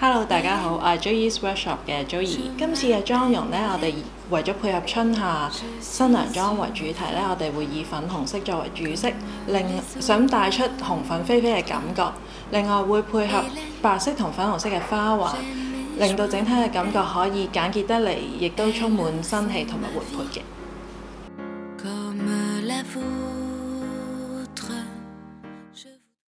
Hello，大家好，我係 Joey's Workshop 嘅 Joey。今次嘅妝容呢，我哋為咗配合春夏新娘妝為主題呢，我哋會以粉紅色作為主色，想帶出紅粉飛飛嘅感覺。另外會配合白色同粉紅色嘅花環，令到整體嘅感覺可以簡潔得嚟，亦都充滿生氣同埋活潑嘅。